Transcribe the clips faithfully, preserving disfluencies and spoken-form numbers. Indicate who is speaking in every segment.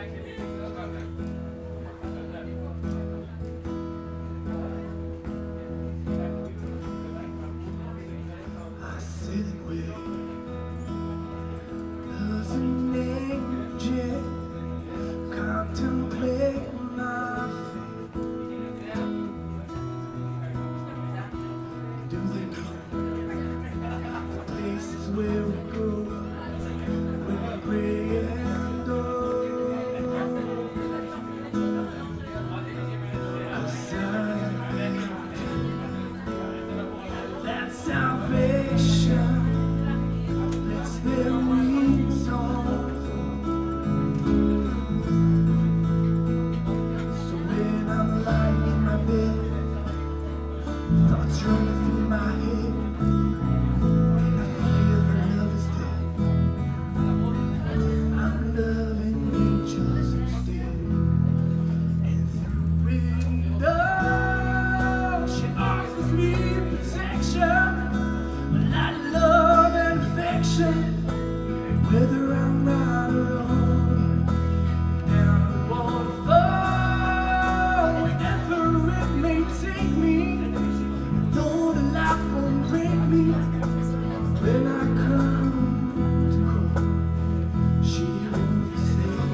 Speaker 1: Whether I'm right or wrong, down the waterfall, wherever it may take me, know the life won't break me. When I come to call, she always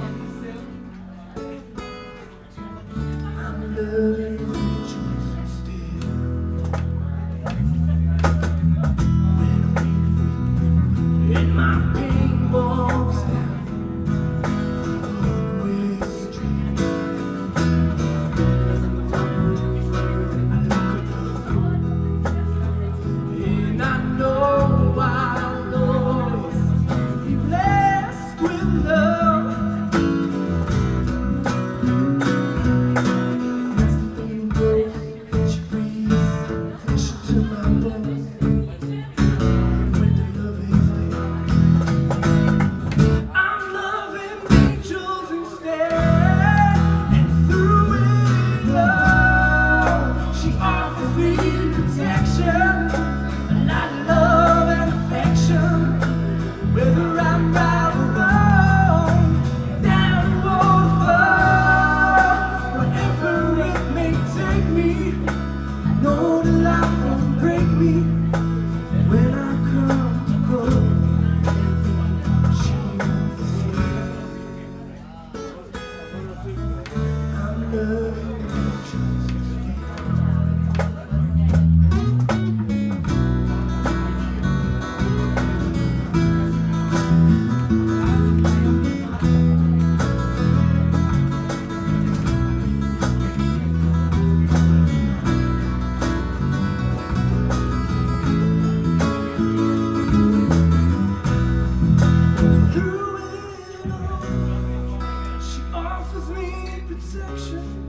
Speaker 1: says, I'm loving angels instead. In my pain walks down one-way street. I look up and I know I'll always be blessed with love. As the feeling grows, she breathes flesh to my bones.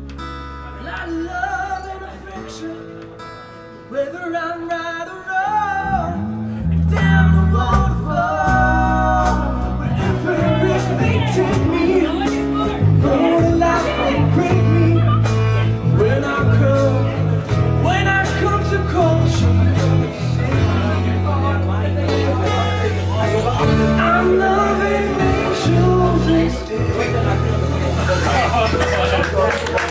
Speaker 1: Love and affection, whether I'm right or wrong.